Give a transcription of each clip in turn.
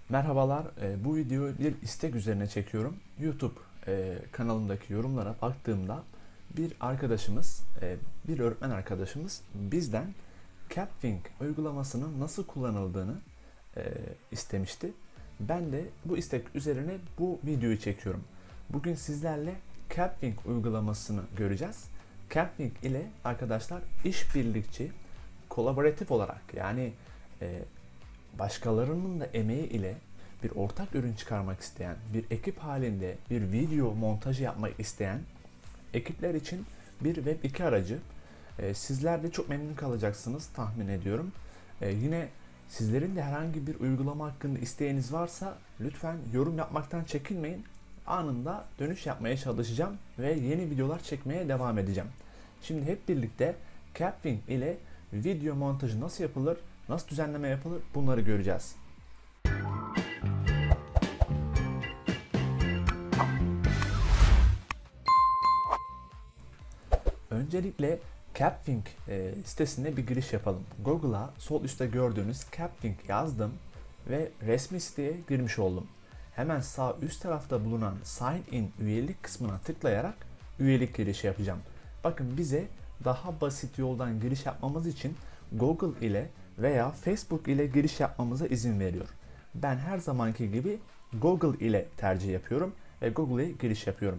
Merhabalar, bu videoyu bir istek üzerine çekiyorum. YouTube kanalındaki yorumlara baktığımda bir arkadaşımız, bir öğretmen arkadaşımız bizden Capwing uygulamasının nasıl kullanıldığını istemişti. Ben de bu istek üzerine bu videoyu çekiyorum. Bugün sizlerle Capwing uygulamasını göreceğiz. Capwing ile arkadaşlar işbirlikçi, kolaboratif olarak yani başkalarının da emeği ile bir ortak ürün çıkarmak isteyen, bir ekip halinde bir video montajı yapmak isteyen ekipler için bir Web2 aracı. Sizler de çok memnun kalacaksınız tahmin ediyorum. Yine sizlerin de herhangi bir uygulama hakkında isteğiniz varsa lütfen yorum yapmaktan çekinmeyin. Anında dönüş yapmaya çalışacağım ve yeni videolar çekmeye devam edeceğim. Şimdi hep birlikte Capwing ile video montajı nasıl yapılır, nasıl düzenleme yapılır bunları göreceğiz. Öncelikle Capwing sitesine bir giriş yapalım. Google'a sol üstte gördüğünüz Capwing yazdım ve resmi siteye girmiş oldum. Hemen sağ üst tarafta bulunan Sign In üyelik kısmına tıklayarak üyelik girişi yapacağım. Bakın bize daha basit yoldan giriş yapmamız için Google ile veya Facebook ile giriş yapmamıza izin veriyor. Ben her zamanki gibi Google ile tercih yapıyorum ve Google'e giriş yapıyorum.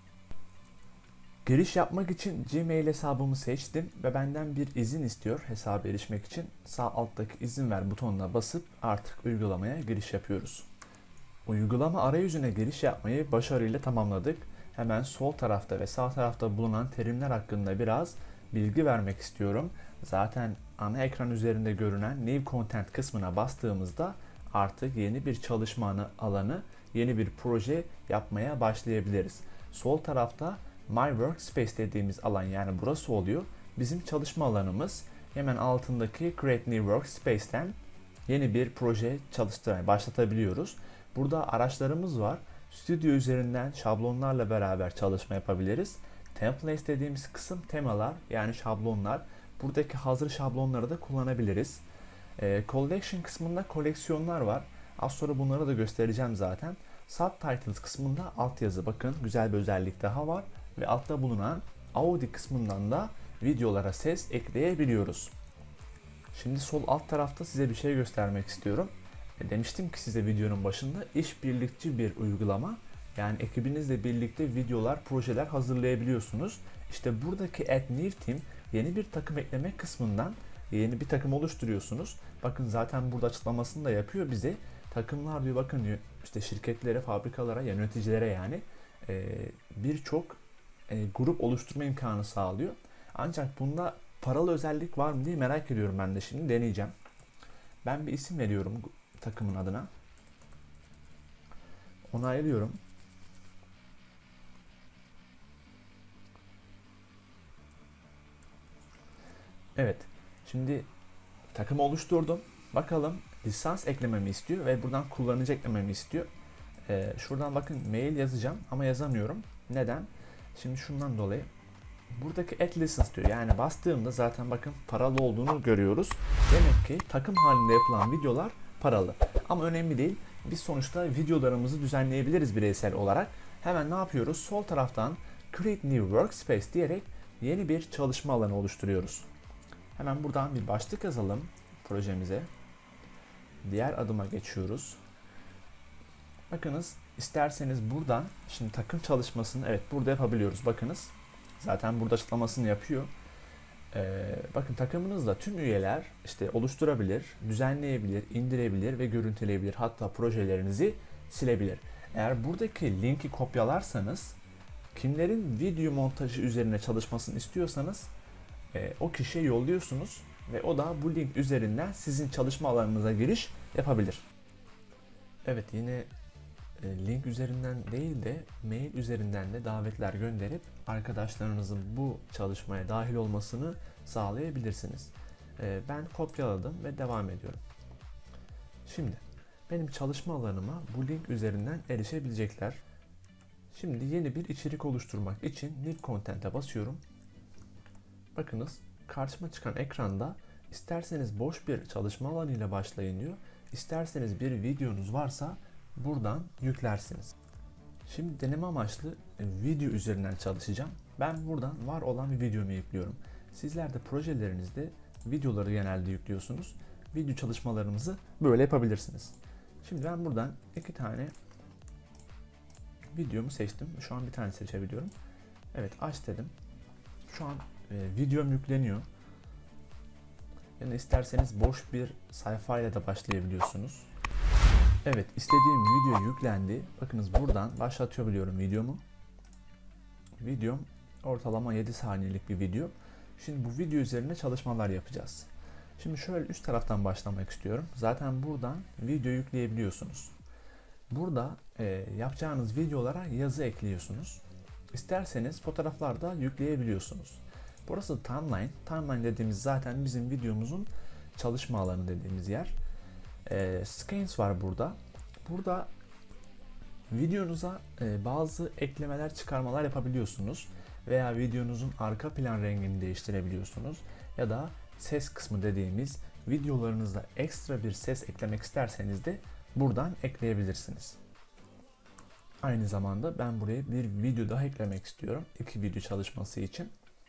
Giriş yapmak için Gmail hesabımı seçtim ve benden bir izin istiyor hesaba erişmek için. Sağ alttaki izin ver butonuna basıp artık uygulamaya giriş yapıyoruz. Uygulama arayüzüne giriş yapmayı başarıyla tamamladık. Hemen sol tarafta ve sağ tarafta bulunan terimler hakkında biraz bilgi vermek istiyorum. Zaten ana ekran üzerinde görünen New Content kısmına bastığımızda artık yeni bir çalışma alanı, yeni bir proje yapmaya başlayabiliriz. Sol tarafta My Workspace dediğimiz alan, yani burası oluyor. Bizim çalışma alanımız. Hemen altındaki Create New Workspace'ten yeni bir proje başlatabiliyoruz. Burada araçlarımız var. Stüdyo üzerinden şablonlarla beraber çalışma yapabiliriz. Templates dediğimiz kısım temalar, yani şablonlar. Buradaki hazır şablonları da kullanabiliriz. Collection kısmında koleksiyonlar var. Az sonra bunları da göstereceğim zaten. Subtitles kısmında altyazı, bakın güzel bir özellik daha var. Ve altta bulunan Audio kısmından da videolara ses ekleyebiliyoruz. Şimdi sol alt tarafta size bir şey göstermek istiyorum. Demiştim ki size videonun başında işbirlikçi bir uygulama. Yani ekibinizle birlikte videolar, projeler hazırlayabiliyorsunuz. İşte buradaki Add New Team, yeni bir takım ekleme kısmından yeni bir takım oluşturuyorsunuz. Bakın zaten burada açıklamasını da yapıyor bize. Takımlar diyor, bakın diyor, işte şirketlere, fabrikalara, yöneticilere yani birçok grup oluşturma imkanı sağlıyor. Ancak bunda paralı özellik var mı diye merak ediyorum, ben de şimdi deneyeceğim. Ben bir isim veriyorum takımın adına. Onaylıyorum. Evet. Şimdi takımı oluşturdum. Bakalım lisans eklememi istiyor ve buradan kullanıcı eklememi istiyor. Şuradan bakın mail yazacağım ama yazamıyorum. Neden? Şimdi şundan dolayı. Buradaki add license diyor. Yani bastığımda zaten bakın paralı olduğunu görüyoruz. Demek ki takım halinde yapılan videolar paralı. Ama önemli değil. Biz sonuçta videolarımızı düzenleyebiliriz bireysel olarak. Hemen ne yapıyoruz? Sol taraftan Create New Workspace diyerek yeni bir çalışma alanı oluşturuyoruz. Hemen buradan bir başlık yazalım projemize. Diğer adıma geçiyoruz. Bakınız, isterseniz buradan şimdi takım çalışmasını evet burada yapabiliyoruz. Bakınız. Zaten burada açıklamasını yapıyor. Bakın takımınızda tüm üyeler işte oluşturabilir, düzenleyebilir, indirebilir ve görüntüleyebilir. Hatta projelerinizi silebilir. Eğer buradaki linki kopyalarsanız, kimlerin video montajı üzerine çalışmasını istiyorsanız o kişiye yolluyorsunuz ve o da bu link üzerinden sizin çalışma alanınıza giriş yapabilir. Evet, yine link üzerinden değil de mail üzerinden de davetler gönderip arkadaşlarınızın bu çalışmaya dahil olmasını sağlayabilirsiniz. Ben kopyaladım ve devam ediyorum. Şimdi benim çalışma alanıma bu link üzerinden erişebilecekler. Şimdi yeni bir içerik oluşturmak için New Content'e basıyorum. Bakınız karşıma çıkan ekranda isterseniz boş bir çalışma alanıyla başlayın diyor. isterseniz bir videonuz varsa buradan yüklersiniz. Şimdi deneme amaçlı video üzerinden çalışacağım. Ben buradan var olan bir videomu yüklüyorum. Sizler de projelerinizde videoları genelde yüklüyorsunuz. Video çalışmalarınızı böyle yapabilirsiniz. Şimdi ben buradan 2 tane videomu seçtim. Şu an bir tane seçebiliyorum. Evet, aç dedim. Şu an videom yükleniyor. Yani isterseniz boş bir sayfayla da başlayabiliyorsunuz. Evet, istediğim video yüklendi. Bakınız buradan başlatabiliyorum videomu. Videom ortalama 7 saniyelik bir video. Şimdi bu video üzerine çalışmalar yapacağız. Şimdi şöyle üst taraftan başlamak istiyorum. Zaten buradan video yükleyebiliyorsunuz. Burada yapacağınız videolara yazı ekliyorsunuz. İsterseniz fotoğraflar da yükleyebiliyorsunuz. Burası timeline. Timeline dediğimiz zaten bizim videomuzun çalışma alanı dediğimiz yer. Scenes var burada. Burada videonuza bazı eklemeler, çıkarmalar yapabiliyorsunuz. Veya videonuzun arka plan rengini değiştirebiliyorsunuz. Ya da ses kısmı dediğimiz videolarınızda ekstra bir ses eklemek isterseniz de buradan ekleyebilirsiniz. Aynı zamanda ben buraya bir video daha eklemek istiyorum. 2 video çalışması için.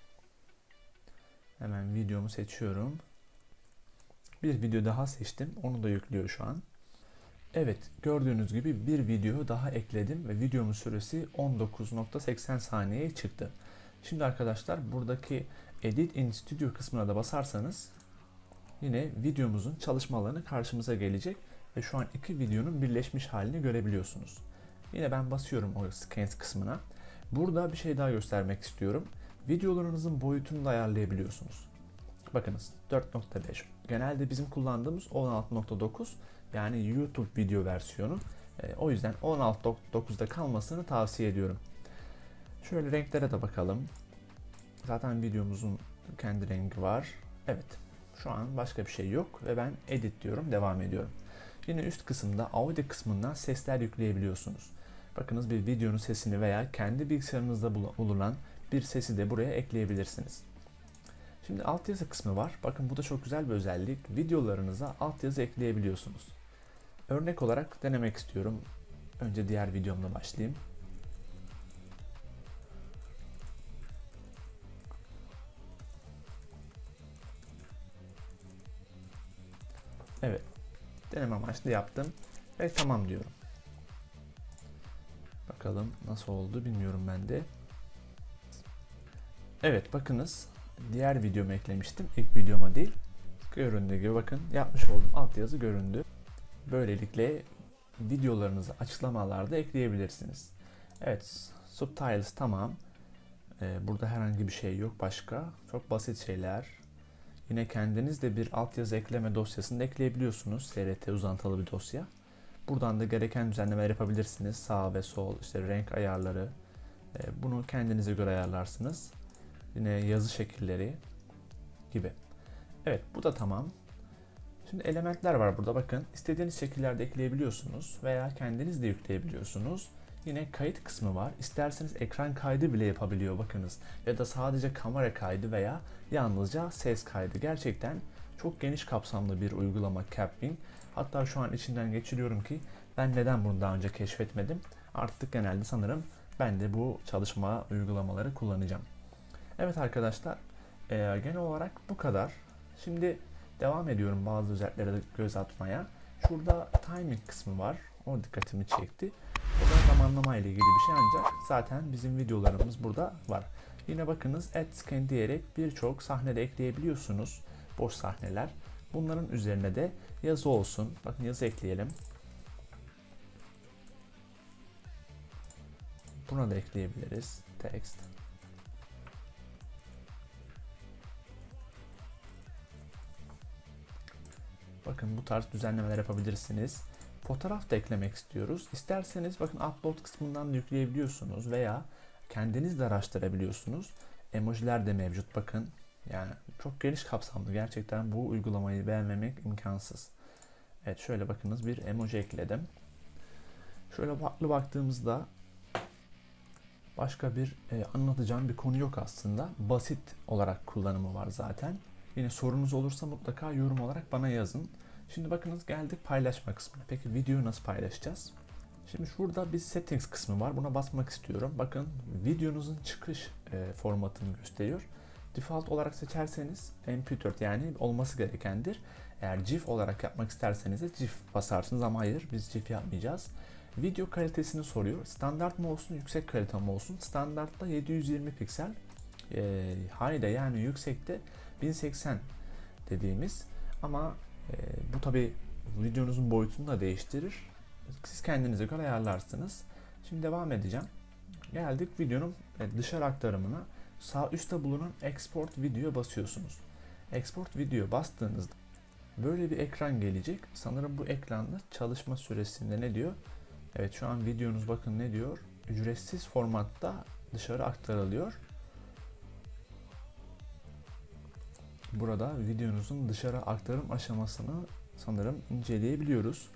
Hemen videomu seçiyorum. Bir video daha seçtim. Onu da yüklüyor şu an. Evet, gördüğünüz gibi bir video daha ekledim ve videomun süresi 19.80 saniyeye çıktı. Şimdi arkadaşlar buradaki Edit in Studio kısmına da basarsanız yine videomuzun çalışma alanı karşımıza gelecek ve şu an 2 videonun birleşmiş halini görebiliyorsunuz. Yine ben basıyorum o Scans kısmına. Burada bir şey daha göstermek istiyorum. Videolarınızın boyutunu da ayarlayabiliyorsunuz. Bakınız 4.5. Genelde bizim kullandığımız 16.9, yani YouTube video versiyonu. O yüzden 16.9'da kalmasını tavsiye ediyorum. Şöyle renklere de bakalım. Zaten videomuzun kendi rengi var. Evet. Şu an başka bir şey yok ve ben edit diyorum, devam ediyorum. Yine üst kısımda audio kısmından sesler yükleyebiliyorsunuz. Bakınız bir videonun sesini veya kendi bilgisayarınızda bulunan bir sesi de buraya ekleyebilirsiniz. Şimdi altyazı kısmı var. Bakın bu da çok güzel bir özellik. Videolarınıza altyazı ekleyebiliyorsunuz. Örnek olarak denemek istiyorum. Önce diğer videomla başlayayım. Evet. Deneme amaçlı yaptım. Ve tamam diyorum. Bakalım nasıl oldu bilmiyorum ben de. Evet, bakınız. Diğer videomu eklemiştim. İlk videoma değil. Göründüğü gibi bakın yapmış olduğum altyazı göründü. Böylelikle videolarınızı açıklamalarda ekleyebilirsiniz. Evet, subtitles tamam. Burada herhangi bir şey yok başka. Çok basit şeyler. Yine kendiniz de bir altyazı ekleme dosyasını da ekleyebiliyorsunuz. SRT uzantılı bir dosya. Buradan da gereken düzenlemeler yapabilirsiniz. Sağ ve sol, işte renk ayarları. Bunu kendinize göre ayarlarsınız. Yine yazı şekilleri gibi. Evet, bu da tamam. Şimdi elementler var burada, bakın. İstediğiniz şekillerde ekleyebiliyorsunuz veya kendiniz de yükleyebiliyorsunuz. Yine kayıt kısmı var. İsterseniz ekran kaydı bile yapabiliyor bakınız. Ya da sadece kamera kaydı veya yalnızca ses kaydı. Gerçekten çok geniş kapsamlı bir uygulama Capwing. Hatta şu an içinden geçiriyorum ki ben neden bunu daha önce keşfetmedim. Artık genelde sanırım ben de bu çalışma uygulamaları kullanacağım. Evet arkadaşlar, genel olarak bu kadar. Şimdi devam ediyorum bazı özelliklere de göz atmaya. Şurada timing kısmı var. O dikkatimi çekti. O da zamanlama ile ilgili bir şey, ancak zaten bizim videolarımız burada var. Yine bakınız add scan diyerek birçok sahnede ekleyebiliyorsunuz. Boş sahneler. Bunların üzerine de yazı olsun. Bakın yazı ekleyelim. Buna da ekleyebiliriz. Text. Bakın bu tarz düzenlemeler yapabilirsiniz. Fotoğraf da eklemek istiyoruz. İsterseniz bakın upload kısmından da yükleyebiliyorsunuz veya kendiniz de araştırabiliyorsunuz. Emojiler de mevcut bakın. Yani çok geniş kapsamlı. Gerçekten bu uygulamayı beğenmemek imkansız. Evet, şöyle bakınız bir emoji ekledim. Şöyle farklı baktığımızda başka bir anlatacağım bir konu yok aslında. Basit olarak kullanımı var zaten. Yine sorunuz olursa mutlaka yorum olarak bana yazın. Şimdi bakınız geldik paylaşma kısmına. Peki videoyu nasıl paylaşacağız? Şimdi şurada bir settings kısmı var. Buna basmak istiyorum. Bakın videonuzun çıkış formatını gösteriyor. Default olarak seçerseniz MP4 yani olması gerekendir. Eğer GIF olarak yapmak isterseniz de GIF basarsınız ama hayır biz GIF yapmayacağız. Video kalitesini soruyor. Standart mı olsun, yüksek kalite mi olsun? Standartta 720 piksel. High'de yani yüksekte 1080 dediğimiz ama bu tabi videonuzun boyutunu da değiştirir. Siz kendinize göre ayarlarsınız. Şimdi devam edeceğim. Geldik videonun dışarı aktarımına. Sağ üstte bulunan Export Video basıyorsunuz. Export Video bastığınızda böyle bir ekran gelecek. Sanırım bu ekranda çalışma süresinde ne diyor? Evet şu an videonuz bakın ne diyor? Ücretsiz formatta dışarı aktarılıyor. Burada videonuzun dışarı aktarım aşamasını sanırım inceleyebiliyoruz.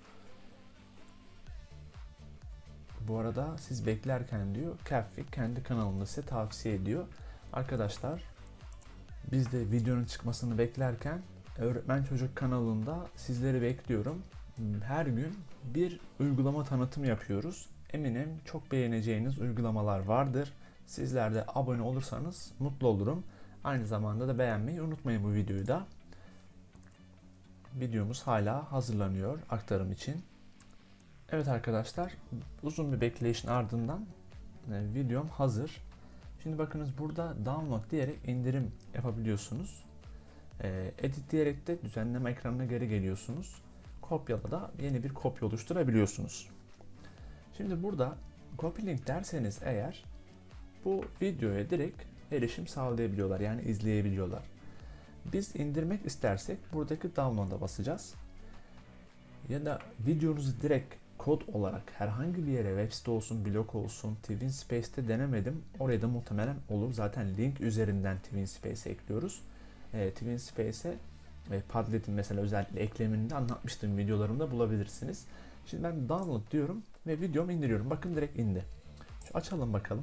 Bu arada siz beklerken diyor Capfik kendi kanalında size tavsiye ediyor. Arkadaşlar biz de videonun çıkmasını beklerken Öğretmen Çocuk kanalında sizleri bekliyorum. Her gün bir uygulama tanıtım yapıyoruz. Eminim çok beğeneceğiniz uygulamalar vardır. Sizler de abone olursanız mutlu olurum. Aynı zamanda da beğenmeyi unutmayın bu videoyu da. Videomuz hala hazırlanıyor aktarım için. Evet arkadaşlar uzun bir bekleyişin ardından videom hazır. Şimdi bakınız burada download diyerek indirim yapabiliyorsunuz. Edit diyerek de düzenleme ekranına geri geliyorsunuz. Kopyala da yeni bir kopya oluşturabiliyorsunuz. Şimdi burada copy link derseniz eğer bu videoya direkt erişim sağlayabiliyorlar yani izleyebiliyorlar. Biz indirmek istersek buradaki download'a basacağız. Ya da videonuzu direkt kod olarak herhangi bir yere web site olsun, blog olsun, TwinSpace'te denemedim. Oraya da muhtemelen olur. Zaten link üzerinden TwinSpace'e ekliyoruz. TwinSpace'e Padlet'in mesela özellikle eklemini de anlatmıştım videolarımda bulabilirsiniz. Şimdi ben download diyorum ve videomu indiriyorum. Bakın direkt indi. Şu açalım bakalım.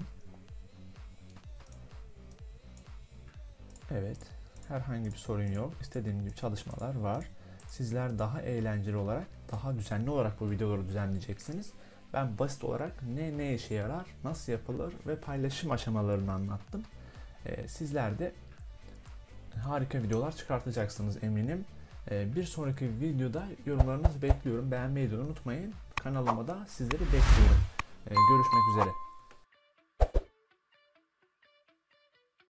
Evet. Herhangi bir sorun yok. İstediğim gibi çalışmalar var. Sizler daha eğlenceli olarak, daha düzenli olarak bu videoları düzenleyeceksiniz. Ben basit olarak ne işe yarar, nasıl yapılır ve paylaşım aşamalarını anlattım. Sizler de harika videolar çıkartacaksınız eminim. Bir sonraki videoda yorumlarınızı bekliyorum. Beğenmeyi de unutmayın. Kanalıma da sizleri bekliyorum. Görüşmek üzere.